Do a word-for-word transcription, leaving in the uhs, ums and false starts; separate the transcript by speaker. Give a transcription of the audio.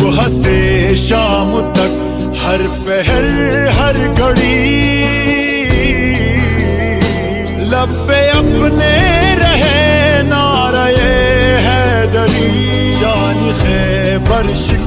Speaker 1: सुबह से शाम तक हर पहर हर घड़ी लब पे अपने रहे नारे हैदरी। यानी खैबर